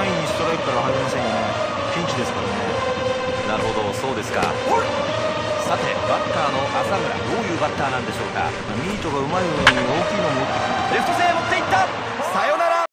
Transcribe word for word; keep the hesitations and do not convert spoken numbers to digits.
安易にストライクから入りませんよね。ピンチですからね。 なるほど、そうですか。さてバッターの浅村、どういうバッターなんでしょうか。 ミートがうまい上に大きいのもレフト線へ持っていった。サヨナ